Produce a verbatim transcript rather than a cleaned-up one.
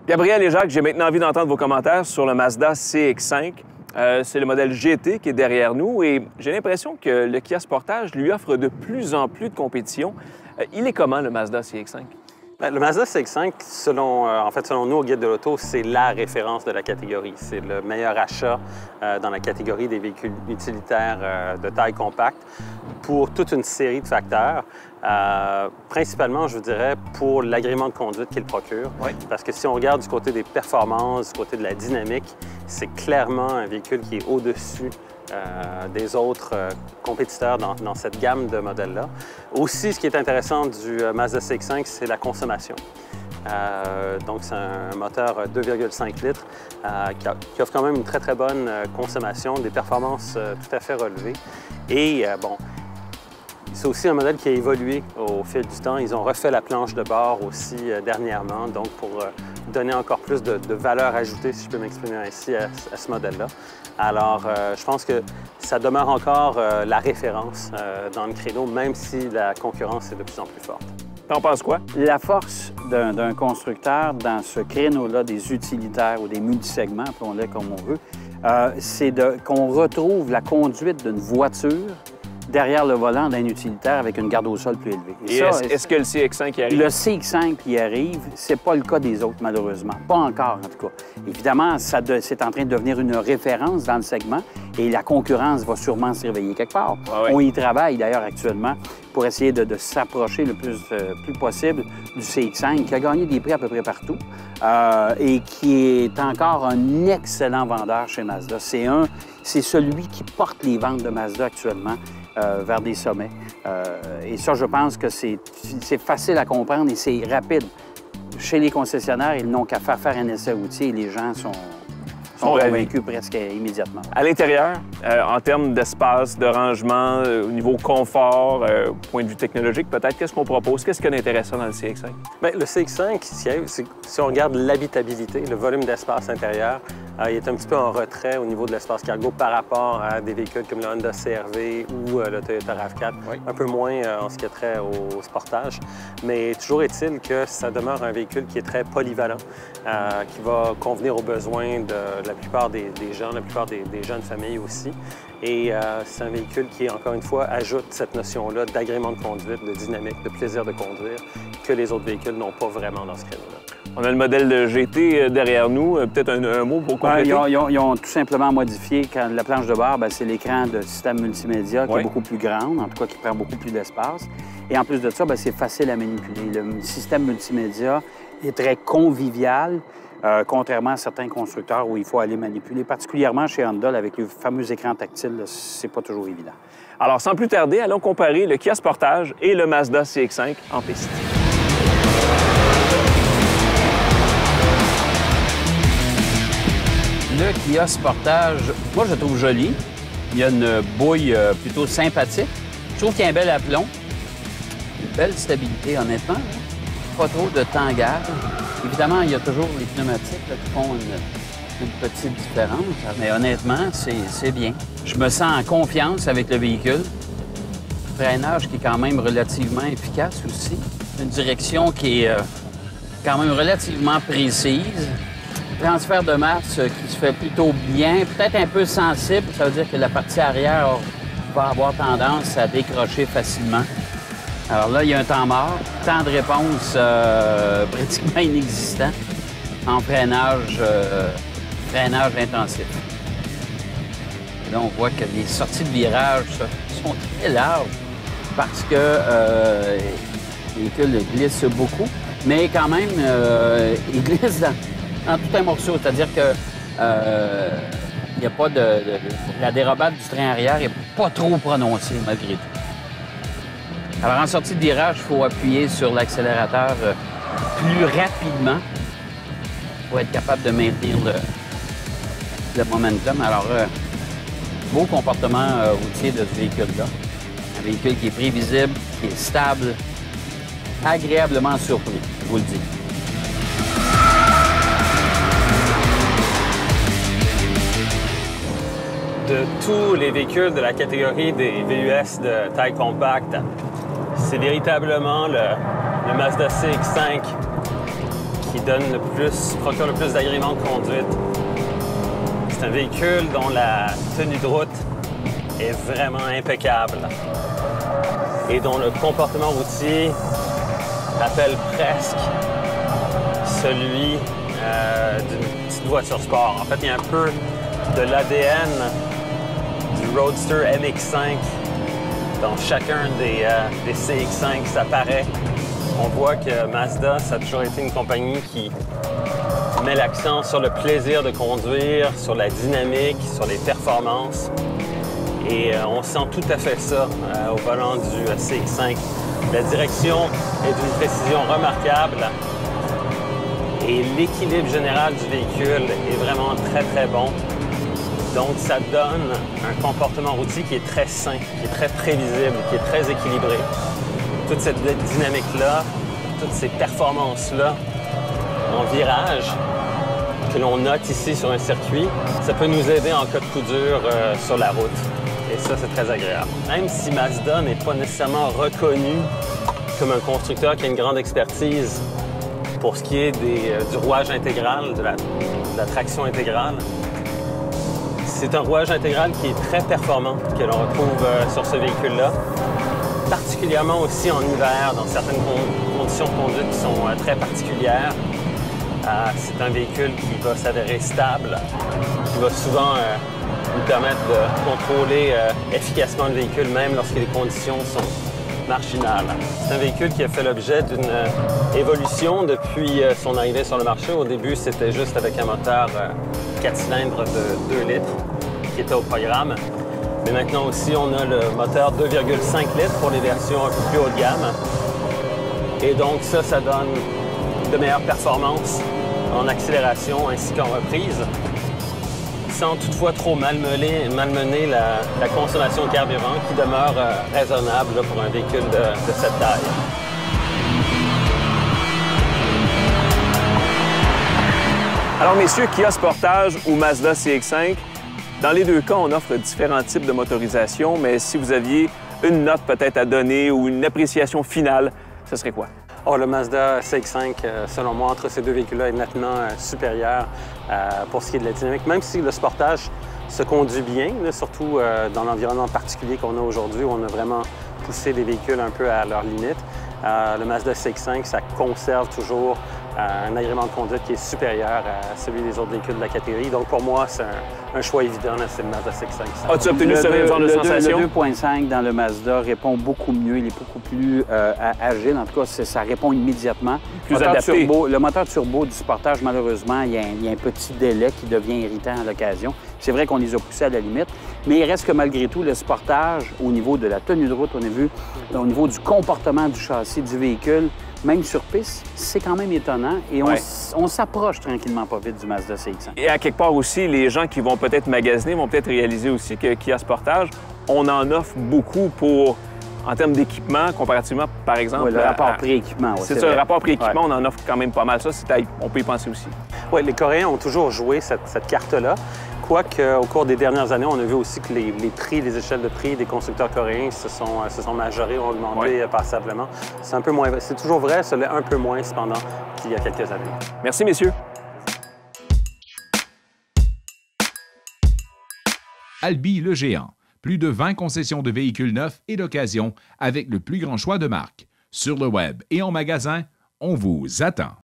Gabriel et Jacques, j'ai maintenant envie d'entendre vos commentaires sur le Mazda C X cinq. Euh, c'est le modèle G T qui est derrière nous et j'ai l'impression que le Kia Sportage lui offre de plus en plus de compétition. Euh, il est comment, le Mazda C X cinq? Bien, le Mazda C X cinq, selon, euh, en fait, selon nous, au Guide de l'auto, c'est la référence de la catégorie. C'est le meilleur achat euh, dans la catégorie des véhicules utilitaires euh, de taille compacte pour toute une série de facteurs. Euh, principalement, je vous dirais, pour l'agrément de conduite qu'il procure. Oui. Parce que si on regarde du côté des performances, du côté de la dynamique, c'est clairement un véhicule qui est au-dessus Euh, des autres euh, compétiteurs dans, dans cette gamme de modèles-là. Aussi, ce qui est intéressant du euh, Mazda C X cinq, c'est la consommation. Euh, donc, c'est un moteur deux virgule cinq litres euh, qui, a, qui offre quand même une très, très bonne euh, consommation, des performances euh, tout à fait relevées. Et, euh, bon, c'est aussi un modèle qui a évolué au fil du temps. Ils ont refait la planche de bord aussi euh, dernièrement, donc pour euh, donner encore plus de, de valeur ajoutée, si je peux m'exprimer ainsi, à, à ce modèle-là. Alors, euh, je pense que ça demeure encore euh, la référence euh, dans le créneau, même si la concurrence est de plus en plus forte. T'en penses quoi? La force d'un constructeur dans ce créneau-là des utilitaires ou des multisegments, appelons-les comme on veut, euh, c'est qu'on retrouve la conduite d'une voiture derrière le volant d'un utilitaire avec une garde au sol plus élevée. Et, Et est-ce est que le C X cinq y arrive? Le C X cinq y arrive. C'est pas le cas des autres, malheureusement. Pas encore, en tout cas. Évidemment, c'est en train de devenir une référence dans le segment et la concurrence va sûrement se réveiller quelque part. Ah oui. On y travaille, d'ailleurs, actuellement pour essayer de, de s'approcher le plus, euh, plus possible du C X cinq, qui a gagné des prix à peu près partout euh, et qui est encore un excellent vendeur chez Mazda. C'est un, c'est celui qui porte les ventes de Mazda actuellement Euh, vers des sommets. Euh, et ça, je pense que c'est facile à comprendre et c'est rapide. Chez les concessionnaires, ils n'ont qu'à faire faire un essai routier et les gens sont, sont convaincus presque immédiatement. À l'intérieur, euh, en termes d'espace, de rangement, euh, au niveau confort, euh, point de vue technologique, peut-être, qu'est-ce qu'on propose? Qu'est-ce qu'il y a d'intéressant dans le C X cinq? Bien, le C X cinq, si, si on regarde l'habitabilité, le volume d'espace intérieur, euh, il est un petit peu en retrait au niveau de l'espace cargo par rapport à des véhicules comme le Honda C R V ou euh, le Toyota RAV quatre, oui. Un peu moins euh, en ce qui a trait au Sportage. Mais toujours est-il que ça demeure un véhicule qui est très polyvalent, euh, qui va convenir aux besoins de la plupart des, des gens, la plupart des, des jeunes familles aussi. Et euh, c'est un véhicule qui, encore une fois, ajoute cette notion-là d'agrément de conduite, de dynamique, de plaisir de conduire que les autres véhicules n'ont pas vraiment dans ce créneau-là. On a le modèle de G T derrière nous. Peut-être un, un mot pour compléter? Ben, ils, ont, ils ont tout simplement modifié. Quand la planche de bord, c'est l'écran de système multimédia qui oui. est beaucoup plus grande, en tout cas qui prend beaucoup plus d'espace. Et en plus de ça, c'est facile à manipuler. Le système multimédia est très convivial. Euh, contrairement à certains constructeurs où il faut aller manipuler, particulièrement chez Honda, avec le fameux écran tactile, c'est pas toujours évident. Alors, sans plus tarder, allons comparer le Kia Sportage et le Mazda C X cinq en piste. Le Kia Sportage, moi, je le trouve joli. Il y a une bouille euh, plutôt sympathique. Je trouve qu'il y a un bel aplomb. Une belle stabilité, honnêtement. Pas trop de tangage. Évidemment, il y a toujours les pneumatiques là, qui font une, une petite différence, mais honnêtement, c'est bien. Je me sens en confiance avec le véhicule. Freinage qui est quand même relativement efficace aussi. Une direction qui est euh, quand même relativement précise. Transfert de masse qui se fait plutôt bien, peut-être un peu sensible. Ça veut dire que la partie arrière va avoir tendance à décrocher facilement. Alors là, il y a un temps mort, temps de réponse euh, pratiquement inexistant en freinage, euh, freinage intensif. Et là, on voit que les sorties de virage sont très larges parce que euh, le véhicule glisse beaucoup, mais quand même, euh, il glisse dans, dans tout un morceau, c'est-à-dire que euh, il n'y a pas de, de, de... La dérobade du train arrière n'est pas trop prononcée, malgré tout. Alors, en sortie de virage, il faut appuyer sur l'accélérateur euh, plus rapidement pour être capable de maintenir le, le momentum. Alors, euh, beau comportement euh, routier de ce véhicule-là. Un véhicule qui est prévisible, qui est stable, agréablement surpris, je vous le dis. De tous les véhicules de la catégorie des V U S de taille compacte, c'est véritablement le, le Mazda C X cinq qui donne le plus, procure le plus d'agréments de conduite. C'est un véhicule dont la tenue de route est vraiment impeccable et dont le comportement routier rappelle presque celui euh, d'une petite voiture sport. En fait, il y a un peu de l'A D N du Roadster M X cinq dans chacun des, euh, des C X cinq, ça paraît. On voit que Mazda, ça a toujours été une compagnie qui met l'accent sur le plaisir de conduire, sur la dynamique, sur les performances. Et euh, on sent tout à fait ça euh, au volant du euh, C X cinq. La direction est d'une précision remarquable et l'équilibre général du véhicule est vraiment très, très bon. Donc, ça donne un comportement routier qui est très sain, qui est très prévisible, qui est très équilibré. Toute cette dynamique-là, toutes ces performances-là en virage que l'on note ici sur un circuit, ça peut nous aider en cas de coup dur euh, sur la route. Et ça, c'est très agréable. Même si Mazda n'est pas nécessairement reconnu comme un constructeur qui a une grande expertise pour ce qui est des, euh, du rouage intégral, de la, de la traction intégrale, c'est un rouage intégral qui est très performant, que l'on retrouve euh, sur ce véhicule-là, particulièrement aussi en hiver, dans certaines con conditions de conduite qui sont euh, très particulières. Euh, c'est un véhicule qui va s'avérer stable, qui va souvent euh, nous permettre de contrôler euh, efficacement le véhicule, même lorsque les conditions sont marginales. C'est un véhicule qui a fait l'objet d'une euh, évolution depuis euh, son arrivée sur le marché. Au début, c'était juste avec un moteur euh, quatre cylindres de deux litres qui était au programme. Mais maintenant aussi, on a le moteur deux virgule cinq litres pour les versions un peu plus haut de gamme. Et donc ça, ça donne de meilleures performances en accélération ainsi qu'en reprise, sans toutefois trop malmener, malmener la, la consommation de carburant qui demeure euh, raisonnable là, pour un véhicule de, de cette taille. Alors messieurs, Kia Sportage ou Mazda C X cinq, dans les deux cas, on offre différents types de motorisation, mais si vous aviez une note peut-être à donner ou une appréciation finale, ce serait quoi? Oh, le Mazda C X cinq, euh, selon moi, entre ces deux véhicules-là, est nettement euh, supérieur euh, pour ce qui est de la dynamique. Même si le Sportage se conduit bien, là, surtout euh, dans l'environnement particulier qu'on a aujourd'hui, où on a vraiment poussé les véhicules un peu à leur limite. Euh, le Mazda C X cinq, ça conserve toujours euh, un agrément de conduite qui est supérieur à celui des autres véhicules de la catégorie. Donc pour moi, c'est un, un choix évident, c'est le Mazda C X cinq. As-tu obtenu ce même genre de sensation? Le deux point cinq dans le Mazda répond beaucoup mieux, il est beaucoup plus euh, agile. En tout cas, ça répond immédiatement. Plus moteur adapté. Turbo, le moteur turbo du Sportage, malheureusement, il y, a un, il y a un petit délai qui devient irritant à l'occasion. C'est vrai qu'on les a poussés à la limite, mais il reste que malgré tout, le Sportage, au niveau de la tenue de route, on a vu, au niveau du comportement du châssis, du véhicule, même sur piste, c'est quand même étonnant et on, Ouais. on s'approche tranquillement pas vite du Mazda C X cinq. Et à quelque part aussi, les gens qui vont peut-être magasiner vont peut-être réaliser aussi que Kia Sportage, on en offre beaucoup pour, en termes d'équipement, comparativement, par exemple... Ouais, le à- rapport à- prix-équipement. Ouais, C'est ça, vrai. le rapport prix-équipement, Ouais. on en offre quand même pas mal. Ça, c'est à- on peut y penser aussi. Oui, les Coréens ont toujours joué cette, cette carte-là. Quoique, au cours des dernières années, on a vu aussi que les, les prix, les échelles de prix des constructeurs coréens se sont, se sont majorés, ont augmenté Ouais. euh, passablement. C'est un peu moins, c'est toujours vrai, ça l'est un peu moins cependant qu'il y a quelques années. Merci, messieurs. Albi le géant. Plus de vingt concessions de véhicules neufs et d'occasion avec le plus grand choix de marques. Sur le web et en magasin, on vous attend.